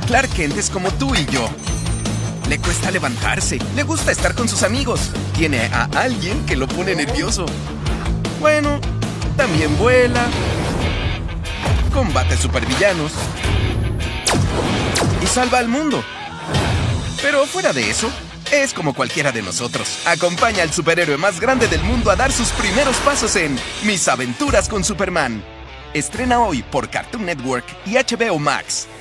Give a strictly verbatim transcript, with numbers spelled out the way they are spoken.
Clark Kent es como tú y yo. Le cuesta levantarse, le gusta estar con sus amigos. Tiene a alguien que lo pone nervioso. Bueno, también vuela, combate supervillanos y salva al mundo. Pero fuera de eso, es como cualquiera de nosotros. Acompaña al superhéroe más grande del mundo a dar sus primeros pasos en Mis aventuras con Superman. Estrena hoy por Cartoon Network y H B O Max.